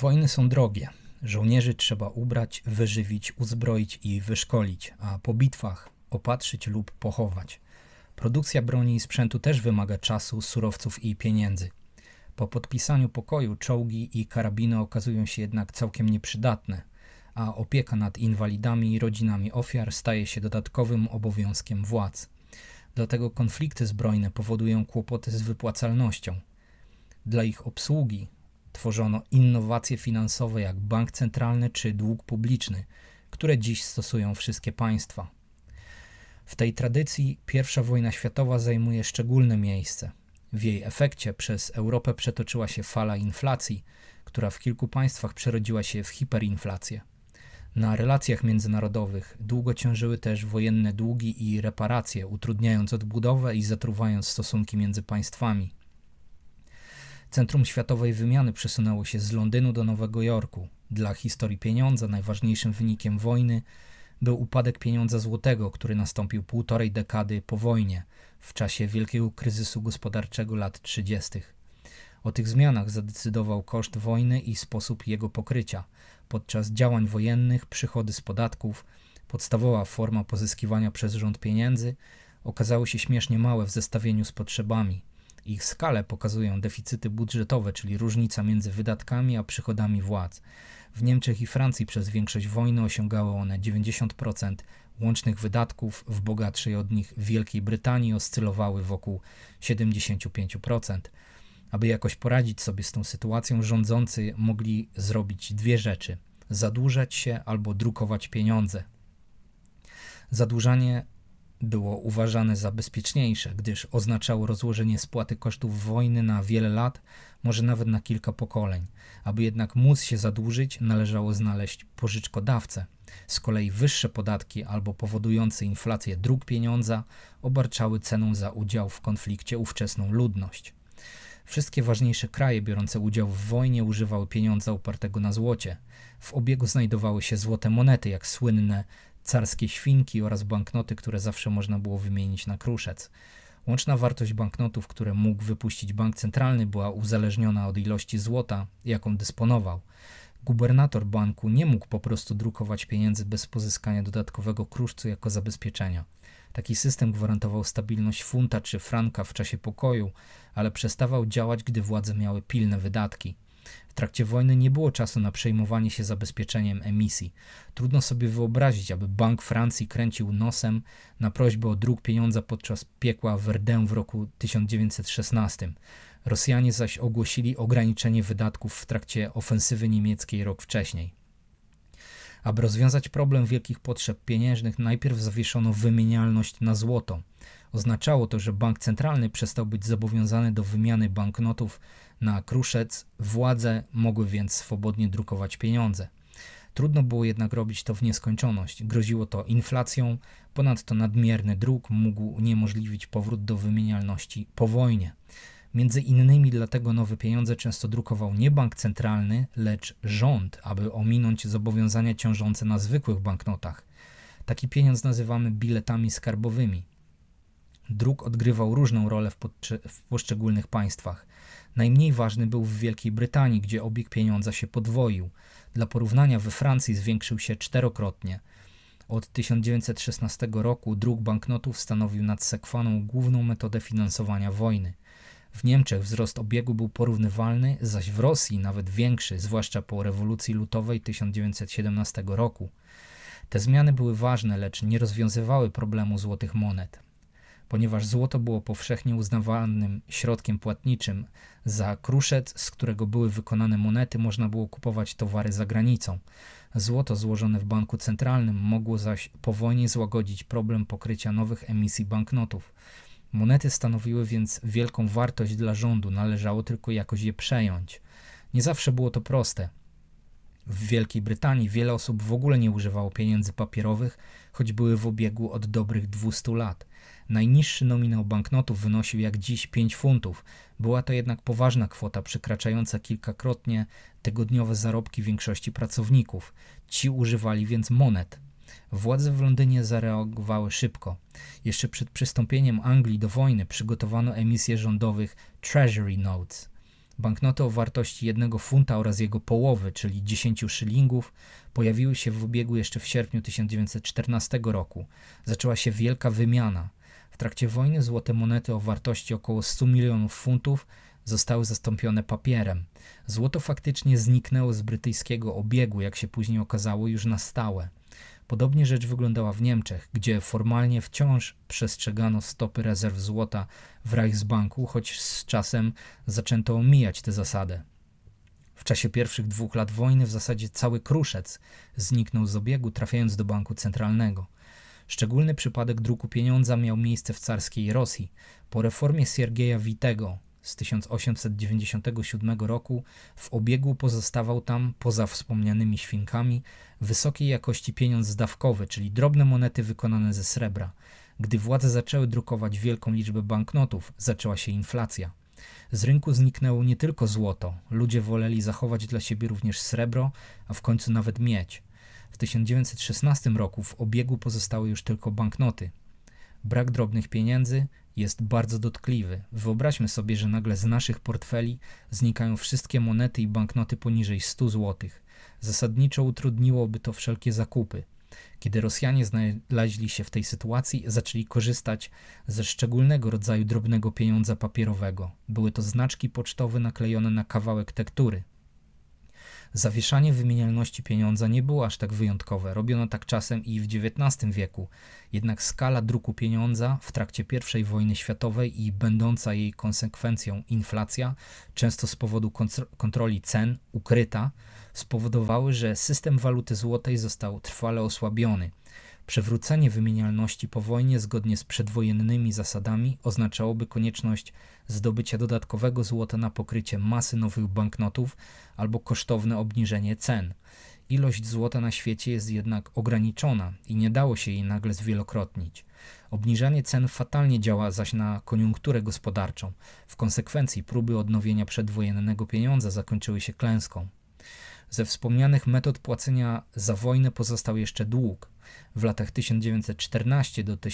Wojny są drogie. Żołnierzy trzeba ubrać, wyżywić, uzbroić i wyszkolić, a po bitwach opatrzyć lub pochować. Produkcja broni i sprzętu też wymaga czasu, surowców i pieniędzy. Po podpisaniu pokoju czołgi i karabiny okazują się jednak całkiem nieprzydatne, a opieka nad inwalidami i rodzinami ofiar staje się dodatkowym obowiązkiem władz. Dlatego konflikty zbrojne powodują kłopoty z wypłacalnością. Dla ich obsługi tworzono innowacje finansowe jak bank centralny czy dług publiczny, które dziś stosują wszystkie państwa. W tej tradycji I wojna światowa zajmuje szczególne miejsce. W jej efekcie przez Europę przetoczyła się fala inflacji, która w kilku państwach przerodziła się w hiperinflację. Na relacjach międzynarodowych długo ciążyły też wojenne długi i reparacje, utrudniając odbudowę i zatruwając stosunki między państwami. Centrum światowej wymiany przesunęło się z Londynu do Nowego Jorku. Dla historii pieniądza najważniejszym wynikiem wojny był upadek pieniądza złotego, który nastąpił półtorej dekady po wojnie, w czasie wielkiego kryzysu gospodarczego lat 30. O tych zmianach zadecydował koszt wojny i sposób jego pokrycia. Podczas działań wojennych przychody z podatków, podstawowa forma pozyskiwania przez rząd pieniędzy, okazały się śmiesznie małe w zestawieniu z potrzebami. Ich skalę pokazują deficyty budżetowe, czyli różnica między wydatkami a przychodami władz. W Niemczech i Francji przez większość wojny osiągały one 90% łącznych wydatków, w bogatszej od nich Wielkiej Brytanii oscylowały wokół 75%. Aby jakoś poradzić sobie z tą sytuacją, rządzący mogli zrobić dwie rzeczy: zadłużać się albo drukować pieniądze. Zadłużanie było uważane za bezpieczniejsze, gdyż oznaczało rozłożenie spłaty kosztów wojny na wiele lat, może nawet na kilka pokoleń. Aby jednak móc się zadłużyć, należało znaleźć pożyczkodawcę. Z kolei wyższe podatki albo powodujące inflację dróg pieniądza obarczały ceną za udział w konflikcie ówczesną ludność. Wszystkie ważniejsze kraje biorące udział w wojnie używały pieniądza opartego na złocie. W obiegu znajdowały się złote monety, jak słynne carskie świnki oraz banknoty, które zawsze można było wymienić na kruszec. Łączna wartość banknotów, które mógł wypuścić bank centralny, była uzależniona od ilości złota, jaką dysponował. Gubernator banku nie mógł po prostu drukować pieniędzy bez pozyskania dodatkowego kruszcu jako zabezpieczenia. Taki system gwarantował stabilność funta czy franka w czasie pokoju, ale przestawał działać, gdy władze miały pilne wydatki. W trakcie wojny nie było czasu na przejmowanie się zabezpieczeniem emisji. Trudno sobie wyobrazić, aby Bank Francji kręcił nosem na prośbę o druk pieniądza podczas piekła Verdun w roku 1916. Rosjanie zaś ogłosili ograniczenie wydatków w trakcie ofensywy niemieckiej rok wcześniej. Aby rozwiązać problem wielkich potrzeb pieniężnych, najpierw zawieszono wymienialność na złoto. Oznaczało to, że bank centralny przestał być zobowiązany do wymiany banknotów na kruszec, władze mogły więc swobodnie drukować pieniądze. Trudno było jednak robić to w nieskończoność. Groziło to inflacją, ponadto nadmierny druk mógł uniemożliwić powrót do wymienialności po wojnie. Między innymi dlatego nowe pieniądze często drukował nie bank centralny, lecz rząd, aby ominąć zobowiązania ciążące na zwykłych banknotach. Taki pieniądz nazywamy biletami skarbowymi. Druk odgrywał różną rolę w poszczególnych państwach. Najmniej ważny był w Wielkiej Brytanii, gdzie obieg pieniądza się podwoił. Dla porównania we Francji zwiększył się czterokrotnie. Od 1916 roku druk banknotów stanowił nadsekwaną główną metodę finansowania wojny. W Niemczech wzrost obiegu był porównywalny, zaś w Rosji nawet większy, zwłaszcza po rewolucji lutowej 1917 roku. Te zmiany były ważne, lecz nie rozwiązywały problemu złotych monet. Ponieważ złoto było powszechnie uznawanym środkiem płatniczym, za kruszec, z którego były wykonane monety, można było kupować towary za granicą. Złoto złożone w banku centralnym mogło zaś po wojnie złagodzić problem pokrycia nowych emisji banknotów. Monety stanowiły więc wielką wartość dla rządu, należało tylko jakoś je przejąć. Nie zawsze było to proste. W Wielkiej Brytanii wiele osób w ogóle nie używało pieniędzy papierowych, choć były w obiegu od dobrych 200 lat. Najniższy nominał banknotów wynosił jak dziś 5 funtów. Była to jednak poważna kwota, przekraczająca kilkakrotnie tygodniowe zarobki większości pracowników. Ci używali więc monet. Władze w Londynie zareagowały szybko. Jeszcze przed przystąpieniem Anglii do wojny przygotowano emisję rządowych Treasury Notes. Banknoty o wartości 1 funta oraz jego połowy, czyli 10 szylingów, pojawiły się w obiegu jeszcze w sierpniu 1914 roku. Zaczęła się wielka wymiana. W trakcie wojny złote monety o wartości około 100 milionów funtów zostały zastąpione papierem. Złoto faktycznie zniknęło z brytyjskiego obiegu, jak się później okazało, już na stałe. Podobnie rzecz wyglądała w Niemczech, gdzie formalnie wciąż przestrzegano stopy rezerw złota w Reichsbanku, choć z czasem zaczęto omijać tę zasadę. W czasie pierwszych 2 lat wojny w zasadzie cały kruszec zniknął z obiegu, trafiając do banku centralnego. Szczególny przypadek druku pieniądza miał miejsce w carskiej Rosji. Po reformie Siergieja Witego z 1897 roku w obiegu pozostawał tam, poza wspomnianymi świnkami, wysokiej jakości pieniądz zdawkowy, czyli drobne monety wykonane ze srebra. Gdy władze zaczęły drukować wielką liczbę banknotów, zaczęła się inflacja. Z rynku zniknęło nie tylko złoto, ludzie woleli zachować dla siebie również srebro, a w końcu nawet miedź. W 1916 roku w obiegu pozostały już tylko banknoty. Brak drobnych pieniędzy jest bardzo dotkliwy. Wyobraźmy sobie, że nagle z naszych portfeli znikają wszystkie monety i banknoty poniżej 100 zł. Zasadniczo utrudniłoby to wszelkie zakupy. Kiedy Rosjanie znaleźli się w tej sytuacji, zaczęli korzystać ze szczególnego rodzaju drobnego pieniądza papierowego. Były to znaczki pocztowe naklejone na kawałek tektury. Zawieszanie wymienialności pieniądza nie było aż tak wyjątkowe. Robiono tak czasem i w XIX wieku. Jednak skala druku pieniądza w trakcie I wojny światowej i będąca jej konsekwencją inflacja, często z powodu kontroli cen ukryta, spowodowały, że system waluty złotej został trwale osłabiony. Przywrócenie wymienialności po wojnie zgodnie z przedwojennymi zasadami oznaczałoby konieczność zdobycia dodatkowego złota na pokrycie masy nowych banknotów albo kosztowne obniżenie cen. Ilość złota na świecie jest jednak ograniczona i nie dało się jej nagle zwielokrotnić. Obniżanie cen fatalnie działa zaś na koniunkturę gospodarczą. W konsekwencji próby odnowienia przedwojennego pieniądza zakończyły się klęską. Ze wspomnianych metod płacenia za wojnę pozostał jeszcze dług. W latach 1914 do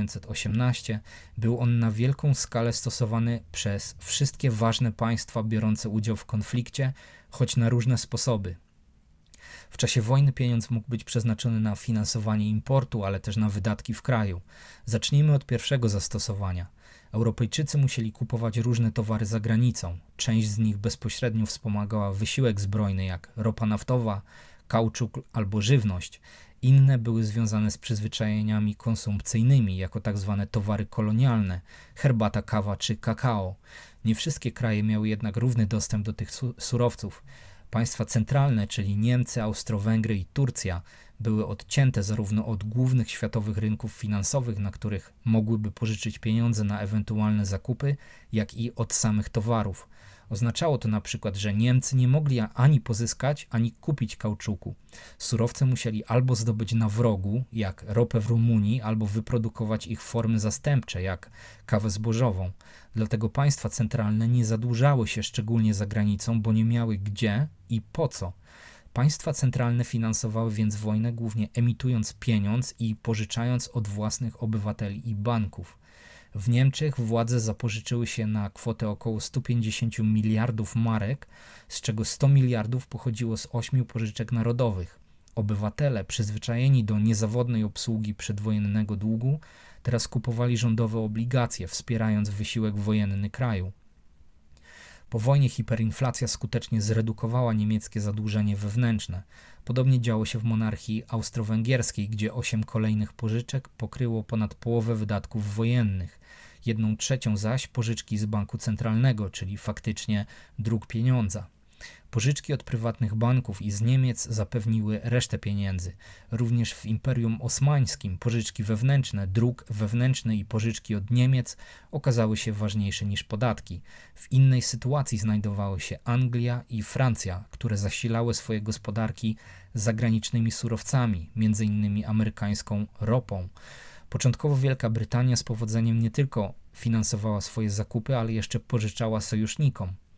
1918 był on na wielką skalę stosowany przez wszystkie ważne państwa biorące udział w konflikcie, choć na różne sposoby. W czasie wojny pieniądz mógł być przeznaczony na finansowanie importu, ale też na wydatki w kraju. Zacznijmy od pierwszego zastosowania. Europejczycy musieli kupować różne towary za granicą. Część z nich bezpośrednio wspomagała wysiłek zbrojny, jak ropa naftowa, kauczuk albo żywność. Inne były związane z przyzwyczajeniami konsumpcyjnymi, jako tak zwane towary kolonialne, herbata, kawa czy kakao. Nie wszystkie kraje miały jednak równy dostęp do tych surowców. Państwa centralne, czyli Niemcy, Austro-Węgry i Turcja, były odcięte zarówno od głównych światowych rynków finansowych, na których mogłyby pożyczyć pieniądze na ewentualne zakupy, jak i od samych towarów. Oznaczało to na przykład, że Niemcy nie mogli ani pozyskać, ani kupić kauczuku. Surowce musieli albo zdobyć na wrogu, jak ropę w Rumunii, albo wyprodukować ich formy zastępcze, jak kawę zbożową. Dlatego państwa centralne nie zadłużały się szczególnie za granicą, bo nie miały gdzie i po co. Państwa centralne finansowały więc wojnę głównie emitując pieniądz i pożyczając od własnych obywateli i banków. W Niemczech władze zapożyczyły się na kwotę około 150 miliardów marek, z czego 100 miliardów pochodziło z 8 pożyczek narodowych. Obywatele, przyzwyczajeni do niezawodnej obsługi przedwojennego długu, teraz kupowali rządowe obligacje, wspierając wysiłek wojenny kraju. Po wojnie hiperinflacja skutecznie zredukowała niemieckie zadłużenie wewnętrzne. Podobnie działo się w monarchii austro-węgierskiej, gdzie 8 kolejnych pożyczek pokryło ponad połowę wydatków wojennych. 1/3 zaś pożyczki z banku centralnego, czyli faktycznie druk pieniądza. Pożyczki od prywatnych banków i z Niemiec zapewniły resztę pieniędzy. Również w Imperium Osmańskim pożyczki wewnętrzne, druk wewnętrzny i pożyczki od Niemiec okazały się ważniejsze niż podatki. W innej sytuacji znajdowały się Anglia i Francja, które zasilały swoje gospodarki zagranicznymi surowcami, m.in. amerykańską ropą. Początkowo Wielka Brytania z powodzeniem nie tylko finansowała swoje zakupy, ale jeszcze pożyczała sojusznikom.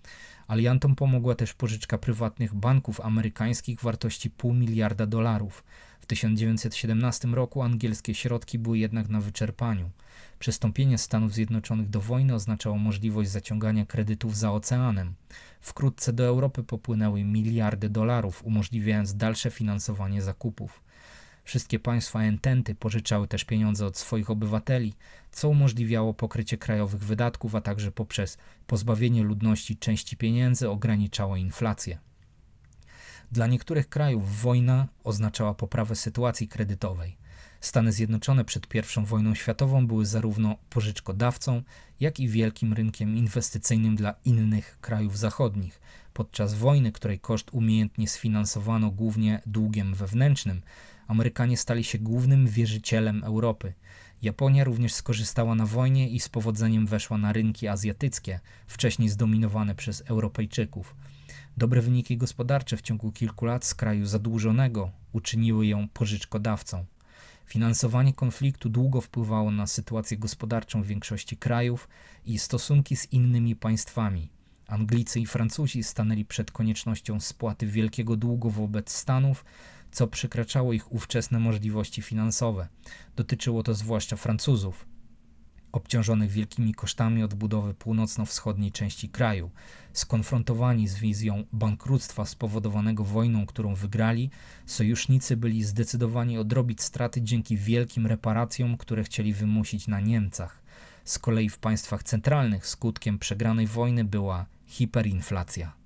Aliantom pomogła też pożyczka prywatnych banków amerykańskich wartości $0,5 miliarda. W 1917 roku angielskie środki były jednak na wyczerpaniu. Przystąpienie Stanów Zjednoczonych do wojny oznaczało możliwość zaciągania kredytów za oceanem. Wkrótce do Europy popłynęły miliardy dolarów, umożliwiając dalsze finansowanie zakupów. Wszystkie państwa ententy pożyczały też pieniądze od swoich obywateli, co umożliwiało pokrycie krajowych wydatków, a także poprzez pozbawienie ludności części pieniędzy ograniczało inflację. Dla niektórych krajów wojna oznaczała poprawę sytuacji kredytowej. Stany Zjednoczone przed I wojną światową były zarówno pożyczkodawcą, jak i wielkim rynkiem inwestycyjnym dla innych krajów zachodnich. Podczas wojny, której koszt umiejętnie sfinansowano głównie długiem wewnętrznym, Amerykanie stali się głównym wierzycielem Europy. Japonia również skorzystała na wojnie i z powodzeniem weszła na rynki azjatyckie, wcześniej zdominowane przez Europejczyków. Dobre wyniki gospodarcze w ciągu kilku lat z kraju zadłużonego uczyniły ją pożyczkodawcą. Finansowanie konfliktu długo wpływało na sytuację gospodarczą większości krajów i stosunki z innymi państwami. Anglicy i Francuzi stanęli przed koniecznością spłaty wielkiego długu wobec Stanów, co przekraczało ich ówczesne możliwości finansowe. Dotyczyło to zwłaszcza Francuzów, obciążonych wielkimi kosztami odbudowy północno-wschodniej części kraju. Skonfrontowani z wizją bankructwa spowodowanego wojną, którą wygrali, sojusznicy byli zdecydowani odrobić straty dzięki wielkim reparacjom, które chcieli wymusić na Niemcach. Z kolei w państwach centralnych skutkiem przegranej wojny była hiperinflacja.